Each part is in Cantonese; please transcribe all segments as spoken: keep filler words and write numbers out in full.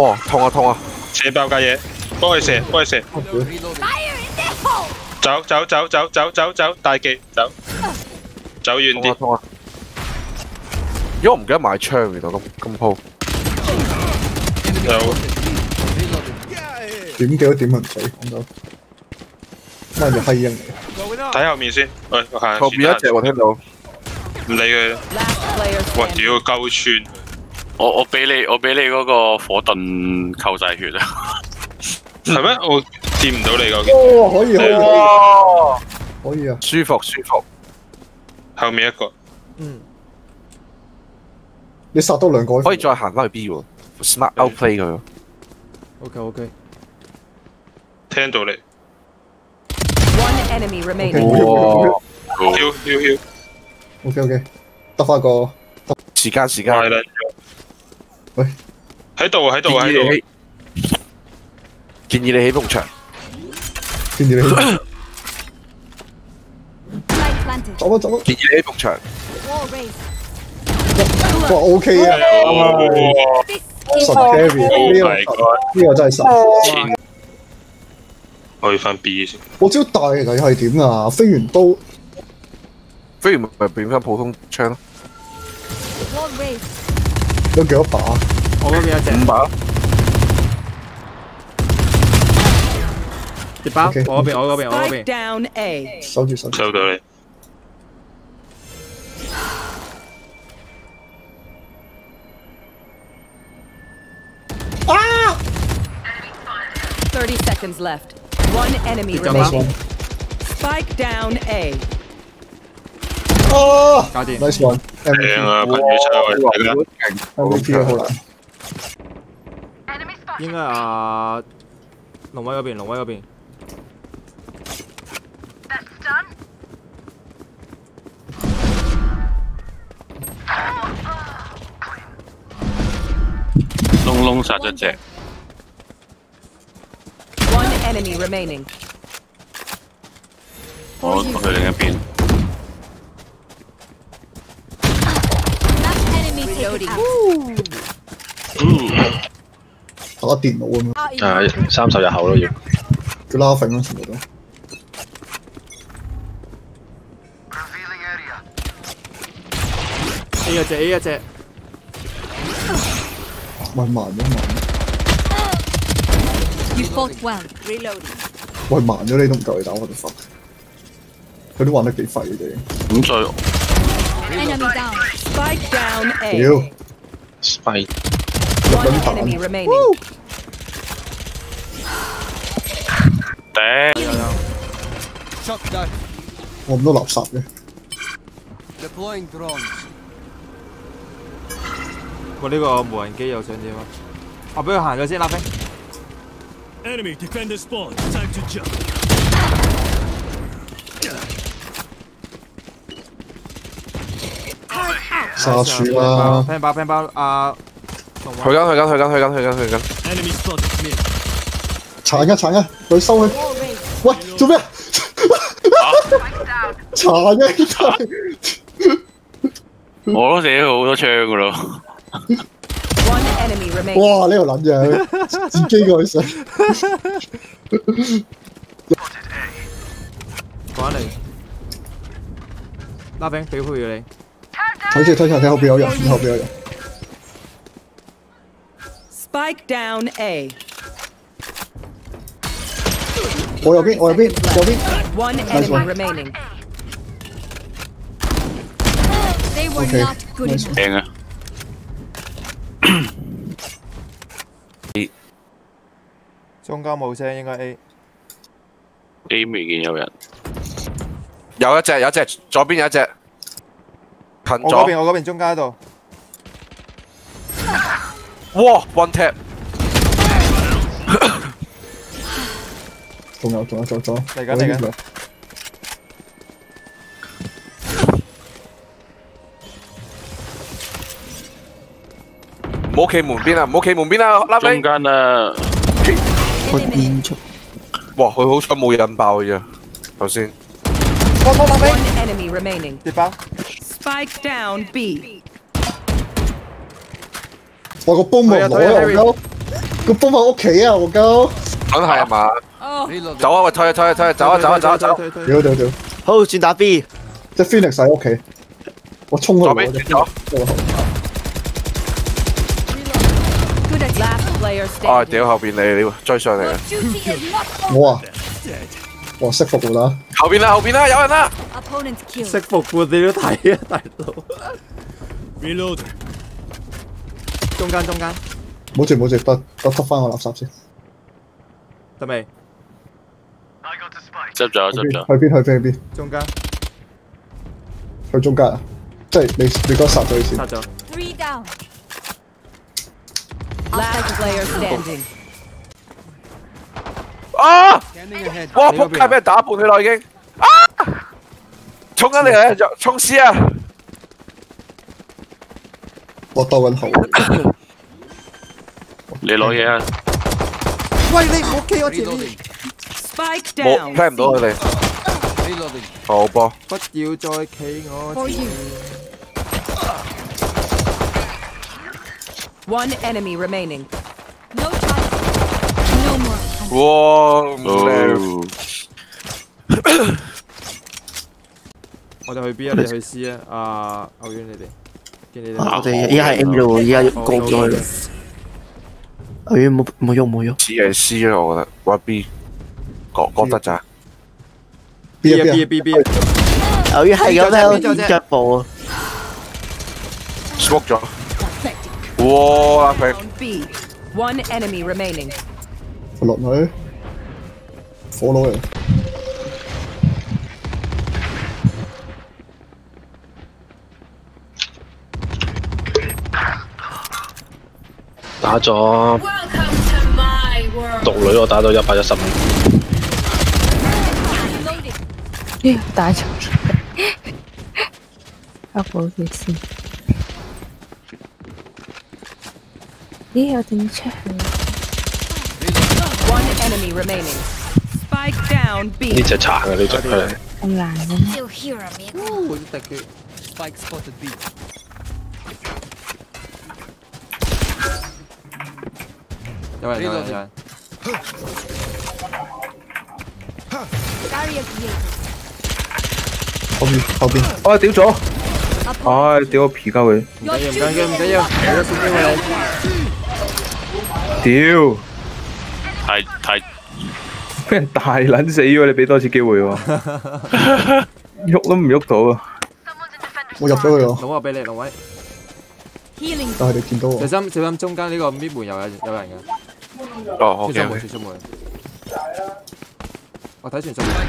哦，痛啊痛啊！ 射爆架嘢，幫佢射，幫佢射。走走走走走走走，大忌走，走遠啲。 痛啊！因為我唔記得買槍，原來咁咁鋪。 有。 點幾多點唔死，講到。乜嘢閪英嚟？ 睇後面先，喂，我行。 後邊一隻我聽到。 唔理佢。哇！屌，夠串。 我我俾你，我俾你嗰個火盾扣晒血啊！ 係咩？我掂唔到你嗰件。 哦，可以可以哇！ 可以啊， 舒服舒服。 後面一個。 嗯。你殺多兩個。 可以再行翻去 B 喎 ，smart outplay 佢。 OK OK。 聽到你。 One enemy remaining。 哇！ 跳跳跳。 OK OK，得翻個。 時間時間。 喂， 喺度喺度喺度。 建議你起埲牆。 建議你起。走啊走啊！ 建議你起埲牆。 哇 OK 啊！神 carry 呢個呢個真係神。 去翻 B 先。 我招大嚟係點啊？飛完刀， 飛完咪變翻普通槍咯。 有幾多把？ 我嗰邊有隻。 五把。 跌包，我嗰邊，我嗰邊，我嗰邊。 Down A。 收住收住。 收到你。 啊 ！Thirty seconds left. One enemy remaining. Spike down A. 啊！ 搞掂 ，nice one。 正啊，朋友出嚟，大家。 M V P 好難。 應該啊，龍威嗰邊，龍威嗰邊。 窿窿殺咗隻。 One enemy remaining. 我去另一邊。 打電腦咁樣。 係三十日後咯要。 叫 laughing 咯，全部都。 A 一隻 A 一隻。 喂慢咗慢。 You fought well. Reloading. 喂慢咗你都唔夠你打我哋發。佢都玩得幾廢嘅啫。 咁再。 Enemy down. Spike down A. 屌。 Spike。 One enemy remaining. 頂。 我咁多垃圾嘅。 Deploying drones. 我呢個無人機又想點啊？我俾佢行咗先，拉飛。 Enemy defender spawn. Time to jump. 殺樹啦！ 拼包拼包啊！ 去緊去緊去緊去緊去緊去緊。 Enemy spotted mid. 殘嘅殘嘅，佢收佢。喂，做咩啊？殘嘅！ 我都寫好多槍噶咯。 One enemy remaining. 哇！呢個撚樣，自己過去上。 趕嚟，拉兵俾配嘅你。 睇住睇住睇後邊有人，後邊有人。 Spike down A. 我右邊，我右邊，右邊。 One enemy remaining. They were not good enough. 正啊！ 中間冇聲，應該 A。 A 未見有人。 有一隻，有一隻，左邊有一隻。近咗。 我嗰邊，我嗰邊中間度。 哇 ！one tap。 仲有仲有仲有仲有。 嚟緊嚟緊。 唔好企門邊啊！唔好企門邊啊！拉飛。 中間啊！ 佢變出。 哇！佢好彩冇引爆嘅啫，頭先。 One enemy remaining. 跌包。 Spike down B. 我個 boom 冇攞啊！ 個波喺屋企啊！我鳩， 梗係啊嘛。 Oh. 走啊！喂，退啊退啊退啊！走啊走啊走啊走！ 屌屌屌！ 好，轉打 B。 即係 Phoenix 喺屋企，我衝去我隻咗。 Last player 啊！ standing. 屌後邊你你追上嚟啊！ 我啊，我識復活啦！ 後邊啦後邊啦有人啦！ Opponent killed. 識復活你都睇啊，大佬。 Reload. 中間中間， 冇住冇住，得得執翻個垃圾先。 得未？ 執咗執咗。 去邊去邊去邊？ 中間去中間啊！即係你你嗰殺咗佢先。 殺咗。 Three down. Last player standing. 啊！ Scanning ahead. 哇！仆街俾人打半血啦已經。啊！衝緊嚟啊！衝屍啊！ 我鬥緊後。 你攞嘢啊！ 喂，你唔好企我前面。 Spike 冇 down. 聽唔到佢哋。 Reloading. 好波。 不要再企我 For 前 you. 面。 One enemy remaining. No time. No more. 哇！唔靚。 我哋去 B 啊，你去 C 啊。啊，牛丸你哋，見你哋。 我哋依家係 M 啫喎，依家過咗去啦。牛丸冇冇喐冇喐。 似係 C 啦，我覺得。話 B， 覺覺得咋 B 啊 B 啊 B B 啊 B 啊。 牛丸係咁樣腳步啊。 ？smoke 咗。哇！佢 On B. One enemy remaining. 落去，火佬嚟。 打咗獨女，我打到一百一十五。 咦，打錯咗，啊冇嘅事。咦，我點出去 One enemy remaining. Spike down 呢 B. 隻殘嘅呢隻係。 咁難嘅咩？ 好突嘅。 Spike spotted B. 有人有人有人。 後邊後邊。 哦，屌咗！唉，屌我皮鳩佢！ 唔緊要唔緊要唔緊要，俾咗先機會你。 屌！ 太太俾人大撚死喎！你俾多次機會喎，喐都唔喐到啊！ 我入咗去喎。 龍位俾你，龍位。 但係你見到我。 小心小心，中間呢個搣門又有有人嘅。 哦，OK。 出門出門。我睇全出門。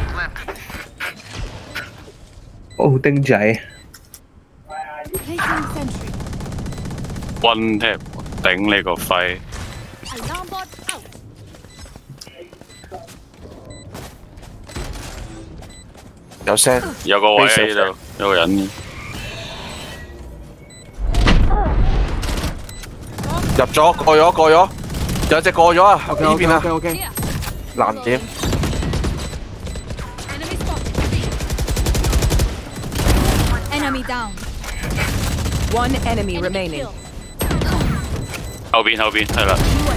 哦，丁仔。 One tap 頂你個肺！ 有聲， 有個位喺度，有個人。 入咗，過咗，過咗，有隻過咗啊！呢 OK 邊啊 OK OK。 難點。 Enemy down. One enemy remaining. 後邊後邊係啦。